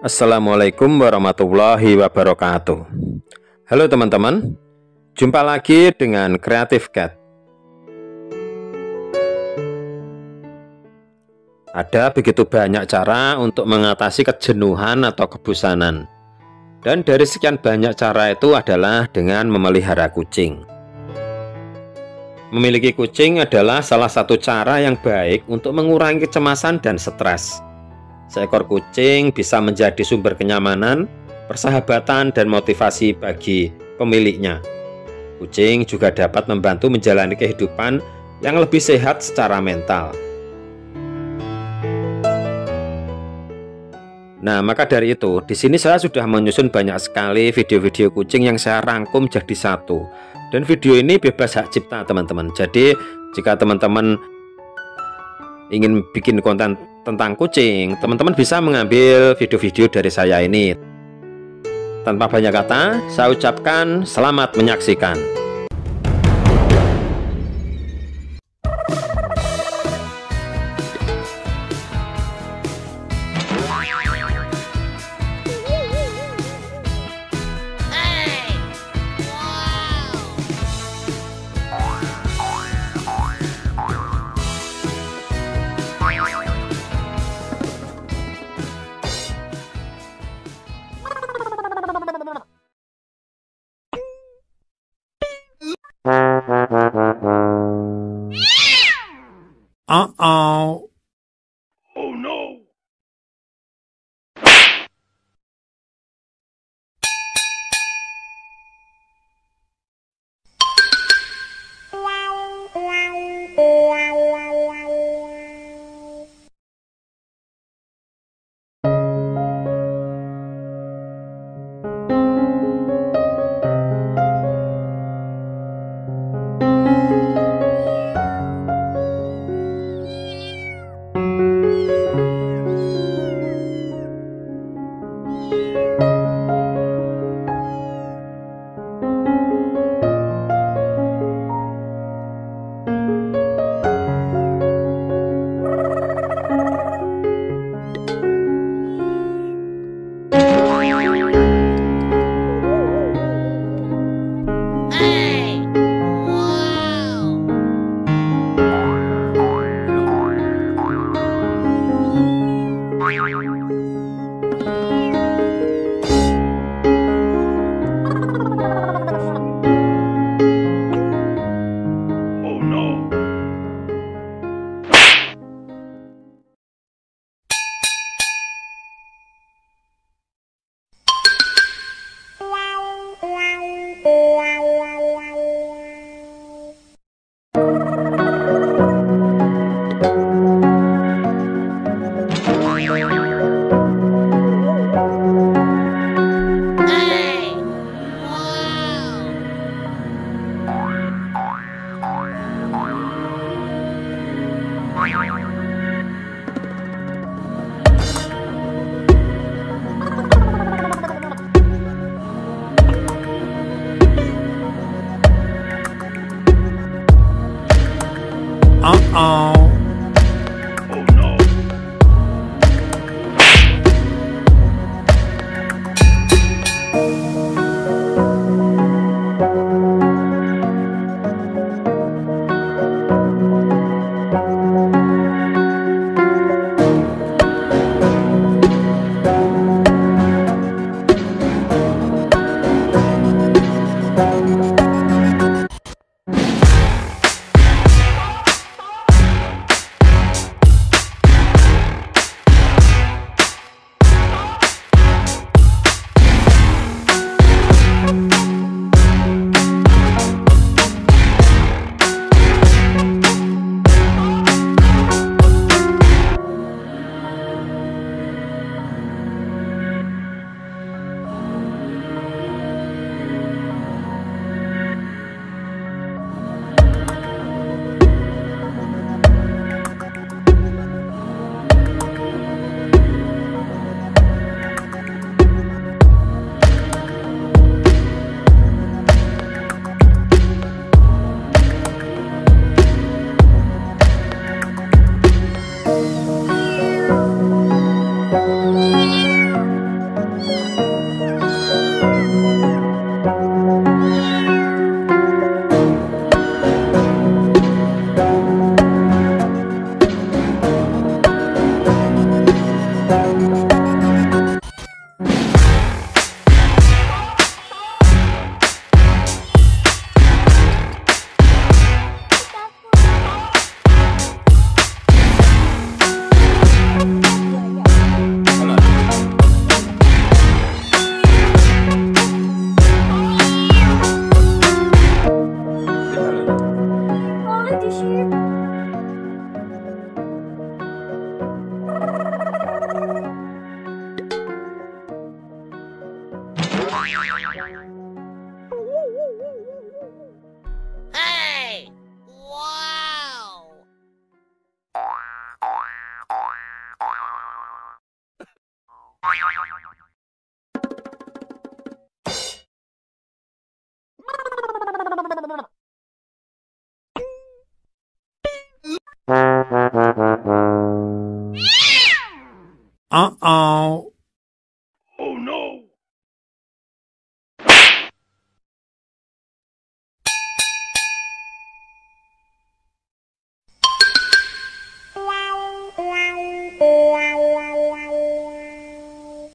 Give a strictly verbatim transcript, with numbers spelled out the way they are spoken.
Assalamualaikum warahmatullahi wabarakatuh. Halo teman-teman, jumpa lagi dengan Creative Cat. Ada begitu banyak cara untuk mengatasi kejenuhan atau kebosanan. Dan dari sekian banyak cara itu adalah dengan memelihara kucing. Memiliki kucing adalah salah satu cara yang baik untuk mengurangi kecemasan dan stres. Seekor kucing bisa menjadi sumber kenyamanan, persahabatan, dan motivasi bagi pemiliknya. Kucing juga dapat membantu menjalani kehidupan yang lebih sehat secara mental. Nah, maka dari itu, di sini saya sudah menyusun banyak sekali video-video kucing yang saya rangkum jadi satu. Dan video ini bebas hak cipta, teman-teman. Jadi, jika teman-teman ingin bikin konten tentang kucing, teman-teman bisa mengambil video-video dari saya ini. Tanpa banyak kata, saya ucapkan selamat menyaksikan. Uh-oh. Oh no! Hey! Wow! Uh-oh.